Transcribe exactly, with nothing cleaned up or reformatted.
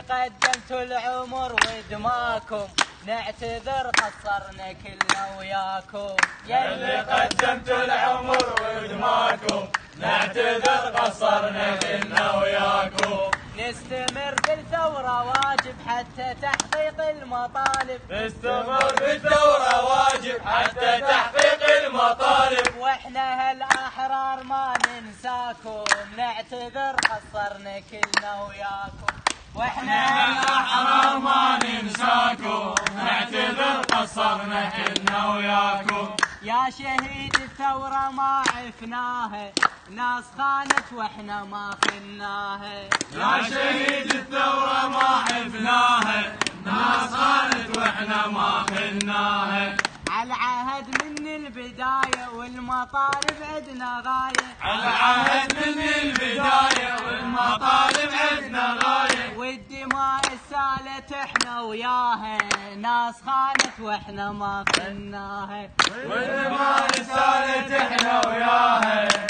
قدمتوا العمر ودماكم نعتذر قصرنا كلنا وياكم. يلي قدمتوا العمر ودماكم نعتذر قصرنا كلنا وياكم. نستمر بالثورة واجب حتى تحقيق المطالب. نستمر بالثورة واجب حتى تحقيق المطالب. واحنا هالأحرار ما ننساكم نعتذر قصرنا كلنا وياكم. واحنا هالأحرار ما ننساكم نعتذر قصرنا كلنا وياكم. يا شهيد الثورة ما عفناها ناس خانت واحنا ما خناها. يا شهيد الثورة ما عفناها ناس خانت واحنا ما خناها. على عهد من البداية والمطالب عدنا غاية. على عهد من البداية والمطالب عدنا غاية. والدماء السالت احنا وياها ناس خانت واحنا ما خناها. والدماء السالت احنا وياها